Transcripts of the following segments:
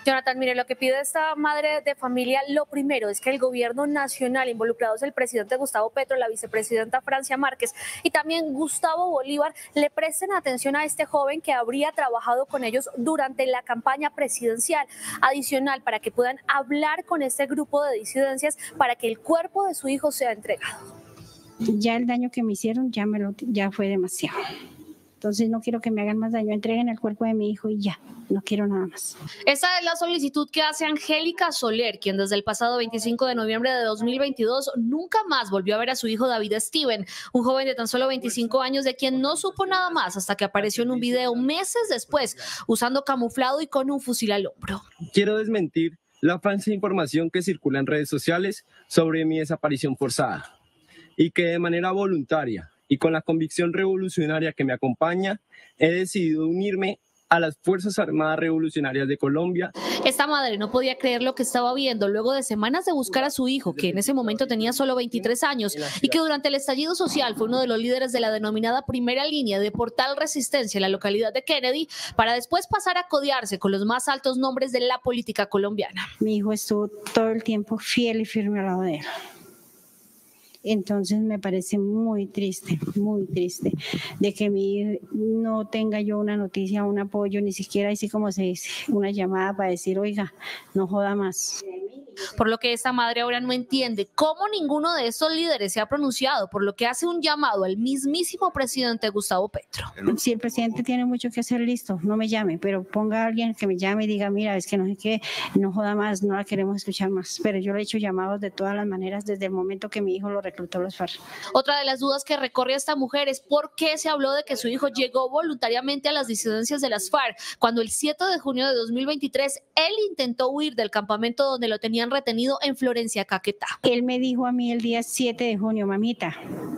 Jonathan, mire, lo que pide esta madre de familia, lo primero es que el gobierno nacional, involucrados el presidente Gustavo Petro, la vicepresidenta Francia Márquez y también Gustavo Bolívar, le presten atención a este joven que habría trabajado con ellos durante la campaña presidencial. Adicional, para que puedan hablar con este grupo de disidencias para que el cuerpo de su hijo sea entregado. Ya el daño que me hicieron ya fue demasiado. Entonces no quiero que me hagan más daño, entreguen el cuerpo de mi hijo y ya, no quiero nada más. Esta es la solicitud que hace Angélica Soler, quien desde el pasado 25 de noviembre de 2022 nunca más volvió a ver a su hijo David Steven, un joven de tan solo 25 años de quien no supo nada más hasta que apareció en un video meses después, usando camuflado y con un fusil al hombro. Quiero desmentir la falsa información que circula en redes sociales sobre mi desaparición forzada y que de manera voluntaria y con la convicción revolucionaria que me acompaña, he decidido unirme a las Fuerzas Armadas Revolucionarias de Colombia. Esta madre no podía creer lo que estaba viendo luego de semanas de buscar a su hijo, que en ese momento tenía solo 23 años y que durante el estallido social fue uno de los líderes de la denominada primera línea de Portal Resistencia en la localidad de Kennedy, para después pasar a codearse con los más altos nombres de la política colombiana. Mi hijo estuvo todo el tiempo fiel y firme al lado de él. Entonces me parece muy triste de que no tenga yo una noticia, un apoyo, ni siquiera así como se dice, una llamada para decir, oiga, no joda más. Por lo que esta madre ahora no entiende cómo ninguno de estos líderes se ha pronunciado, por lo que hace un llamado al mismísimo presidente Gustavo Petro. Si el presidente tiene mucho que hacer, listo, no me llame, pero ponga a alguien que me llame y diga, mira, es que no sé qué, no joda más, no la queremos escuchar más. Pero yo le he hecho llamados de todas las maneras desde el momento que mi hijo lo reclutó a los FARC. Otra de las dudas que recorre a esta mujer es por qué se habló de que su hijo llegó voluntariamente a las disidencias de las FARC, cuando el 7 de junio de 2023 él intentó huir del campamento donde lo tenían retenido en Florencia, Caquetá. Él me dijo a mí el día 7 de junio, mamita,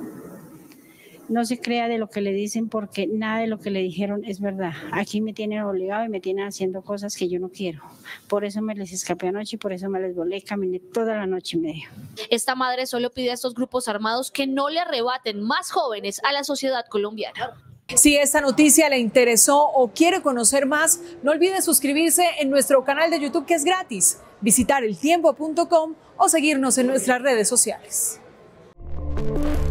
no se crea de lo que le dicen porque nada de lo que le dijeron es verdad. Aquí me tienen obligado y me tienen haciendo cosas que yo no quiero. Por eso me les escapé anoche y por eso me les volé, caminé toda la noche y media. Esta madre solo pide a estos grupos armados que no le arrebaten más jóvenes a la sociedad colombiana. Si esta noticia le interesó o quiere conocer más, no olvide suscribirse en nuestro canal de YouTube, que es gratis, visitar eltiempo.com o seguirnos en nuestras redes sociales.